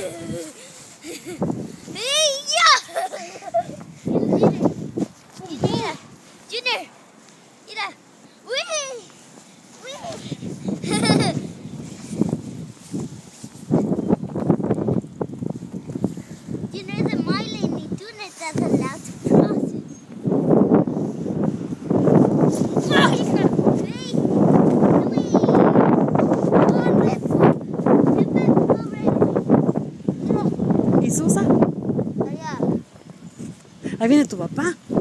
Junior, mira, Junior, the my lane y tú no estás allowed to cross it. ¿Y Susa? Allá. Ahí viene tu papá.